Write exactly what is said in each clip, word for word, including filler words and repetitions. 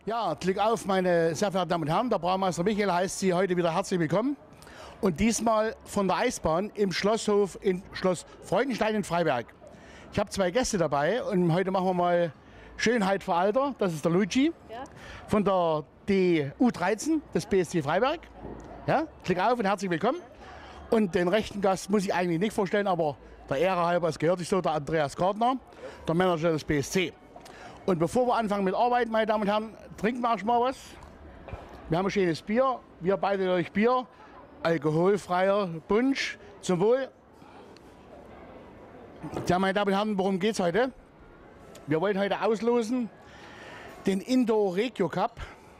Ja, Glück auf, meine sehr verehrten Damen und Herren. Der Braumeister Michael heißt Sie heute wieder herzlich willkommen. Und diesmal von der Eisbahn im Schlosshof in Schloss Freudenstein in Freiberg. Ich habe zwei Gäste dabei und heute machen wir mal Schönheit für Alter. Das ist der Luigi ja. von der D U dreizehn des B S C Freiberg. Ja, Glück auf und herzlich willkommen. Und den rechten Gast muss ich eigentlich nicht vorstellen, aber der Ehre halber, es gehört sich so, der Andreas Gardner, der Manager des B S C. Und bevor wir anfangen mit Arbeiten, meine Damen und Herren, trinken wir erstmal was. Wir haben ein schönes Bier, wir beide durch Bier, alkoholfreier Punsch, zum Wohl. Ja, meine Damen und Herren, worum geht es heute? Wir wollen heute auslosen den Indoor Regio Cup.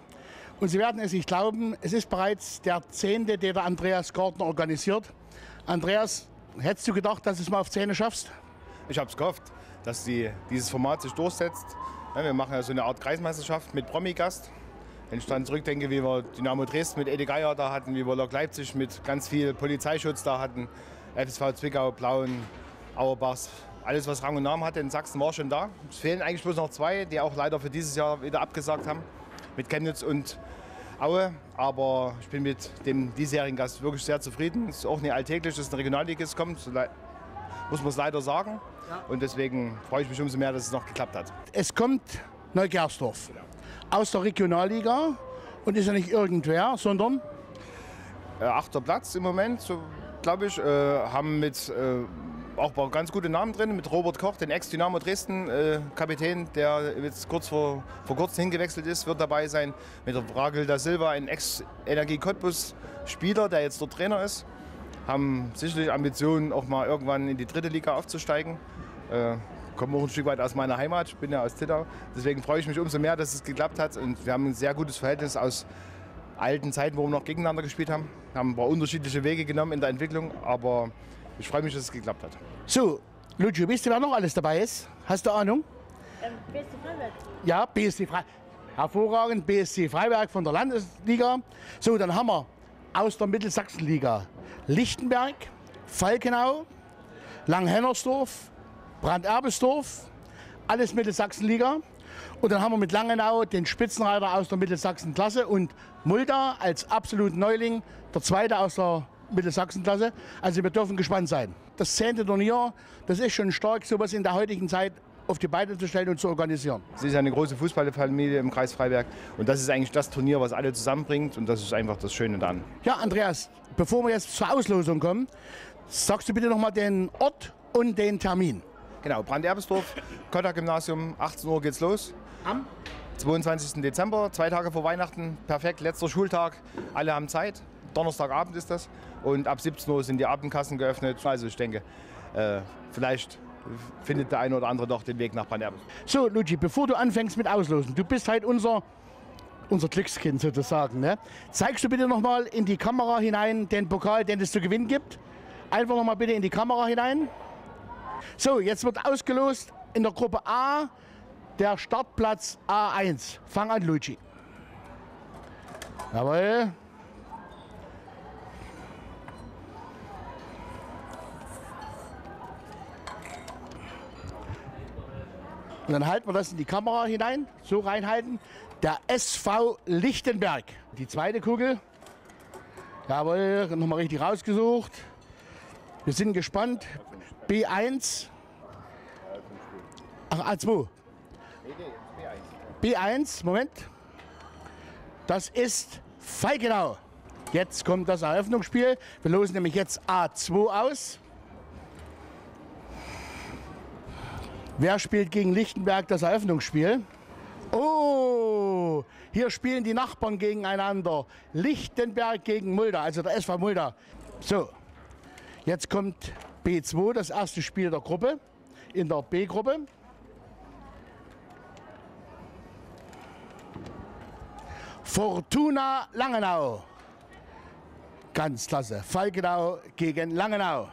Und Sie werden es nicht glauben, es ist bereits der zehnte, den der Andreas Gardner organisiert. Andreas, hättest du gedacht, dass du es mal auf Zähne schaffst? Ich habe es gehofft, dass die, dieses Format sich durchsetzt. Ja, wir machen ja so eine Art Kreismeisterschaft mit Promi-Gast. Wenn ich dann zurückdenke, wie wir Dynamo Dresden mit Ede Geier da hatten, wie wir Lok Leipzig mit ganz viel Polizeischutz da hatten, F S V Zwickau, Plauen, Auerbachs, alles was Rang und Namen hatte in Sachsen war schon da. Es fehlen eigentlich bloß noch zwei, die auch leider für dieses Jahr wieder abgesagt haben, mit Chemnitz und Aue. Aber ich bin mit dem diesjährigen Gast wirklich sehr zufrieden. Es ist auch nicht alltäglich, dass ein Regionalligist kommt, so muss man es leider sagen. Ja. Und deswegen freue ich mich umso mehr, dass es noch geklappt hat. Es kommt Neugersdorf genau. aus der Regionalliga und ist ja nicht irgendwer, sondern? Äh, achter Platz im Moment, so, glaube ich. Äh, haben mit äh, auch ein paar ganz gute Namen drin, mit Robert Koch, den Ex-Dynamo Dresden äh, Kapitän, der jetzt kurz vor, vor kurzem hingewechselt ist, wird dabei sein. Mit der Ragel da Silva, ein Ex-Energie Cottbus Spieler, der jetzt dort Trainer ist. Haben sicherlich Ambitionen, auch mal irgendwann in die dritte Liga aufzusteigen. Äh, komme auch ein Stück weit aus meiner Heimat, ich bin ja aus Zittau. Deswegen freue ich mich umso mehr, dass es geklappt hat. Und wir haben ein sehr gutes Verhältnis aus alten Zeiten, wo wir noch gegeneinander gespielt haben. Wir haben ein paar unterschiedliche Wege genommen in der Entwicklung, aber ich freue mich, dass es geklappt hat. So, Luigi, wisst ihr, wer noch alles dabei ist? Hast du Ahnung? Ähm, B S C Freiberg. Ja, B S C Freiberg. Hervorragend, B S C Freiberg von der Landesliga. So, dann haben wir aus der Mittelsachsenliga Lichtenberg, Falkenau, Langhennersdorf, Brand-Erbesdorf, alles Mittelsachsenliga. Und dann haben wir mit Langenau den Spitzenreiter aus der Mittelsachsenklasse und Mulda als absoluten Neuling, der zweite aus der Mittelsachsenklasse. Also wir dürfen gespannt sein. Das zehnte Turnier, das ist schon stark, sowas in der heutigen Zeit auf die Beine zu stellen und zu organisieren. Es ist eine große Fußballfamilie im Kreis Freiberg und das ist eigentlich das Turnier, was alle zusammenbringt und das ist einfach das Schöne daran. Ja, Andreas, bevor wir jetzt zur Auslosung kommen, sagst du bitte noch mal den Ort und den Termin. Genau, Brand-Erbesdorf, Kotta-Gymnasium, achtzehn Uhr geht's los. Am zweiundzwanzigsten Dezember, zwei Tage vor Weihnachten, perfekt, letzter Schultag, alle haben Zeit. Donnerstagabend ist das und ab siebzehn Uhr sind die Abendkassen geöffnet. Also ich denke, äh, vielleicht findet der eine oder andere doch den Weg nach Brand-Erbesdorf. So, Luigi, bevor du anfängst mit Auslosen, du bist halt unser, unser Glückskind sozusagen. Ne? Zeigst du bitte noch mal in die Kamera hinein den Pokal, den es zu gewinnen gibt? Einfach noch mal bitte in die Kamera hinein. So, jetzt wird ausgelost in der Gruppe A der Startplatz A eins. Fang an, Luigi. Jawohl. Und dann halten wir das in die Kamera hinein, so reinhalten. Der S V Lichtenberg. Die zweite Kugel. Jawohl, nochmal richtig rausgesucht. Wir sind gespannt. B eins. Ach, A zwei. B eins, Moment. Das ist Falkenau. Jetzt kommt das Eröffnungsspiel. Wir losen nämlich jetzt A zwei aus. Wer spielt gegen Lichtenberg das Eröffnungsspiel? Oh, hier spielen die Nachbarn gegeneinander. Lichtenberg gegen Mulda, also der S V Mulda. So, jetzt kommt B zwei, das erste Spiel der Gruppe, in der B-Gruppe. Fortuna Langenau. Ganz klasse. Falkenau gegen Langenau.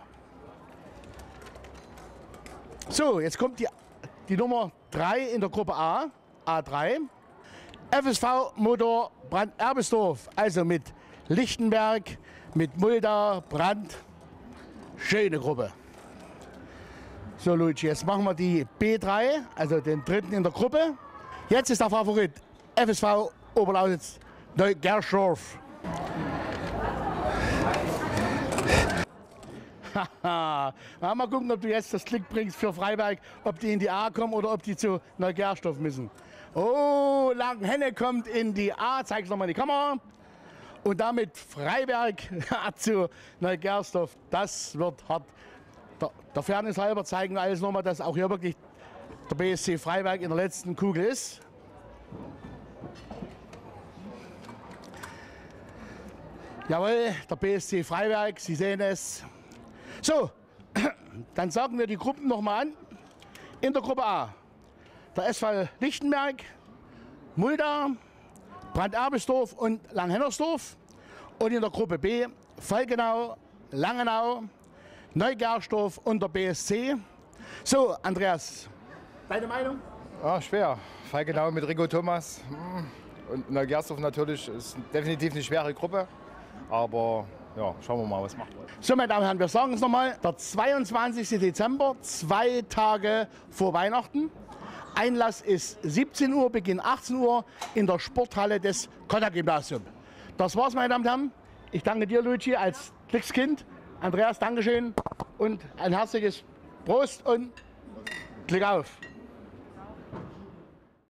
So, jetzt kommt die, die Nummer drei in der Gruppe A, A drei. F S V Motor Brand-Erbesdorf, also mit Lichtenberg, mit Mulda, Brand. Schöne Gruppe. So, Luigi, jetzt machen wir die B drei, also den dritten in der Gruppe. Jetzt ist der Favorit F S V Oberlausitz Neugersdorf. Haha, mal gucken, ob du jetzt das Klick bringst für Freiberg, ob die in die A kommen oder ob die zu Neugersdorf müssen. Oh, Langenhenne kommt in die A, zeig's nochmal in die Kamera. Und damit Freiberg zu Neugersdorf, das wird hart. Der, der Fairness halber zeigen wir alles nochmal, dass auch hier wirklich der B S C Freiberg in der letzten Kugel ist. Jawohl, der B S C Freiberg, Sie sehen es. So, dann sagen wir die Gruppen nochmal an. In der Gruppe A, der S V Lichtenberg, Mulda, Branderbisdorf und Langhennersdorf. Und in der Gruppe B, Falkenau, Langenau, Neugersdorf und der B S C. So, Andreas, deine Meinung? Ah, schwer. Falkenau mit Rico Thomas und Neugersdorf natürlich ist definitiv eine schwere Gruppe. Aber ja, schauen wir mal, was macht. So, meine Damen und Herren, wir sagen es nochmal. Der zweiundzwanzigste Dezember, zwei Tage vor Weihnachten. Einlass ist siebzehn Uhr, Beginn achtzehn Uhr in der Sporthalle des Kotter-Gymnasiums. Das war's, meine Damen und Herren. Ich danke dir, Luigi, als Glückskind. Andreas, Dankeschön und ein herzliches Prost und Glück auf.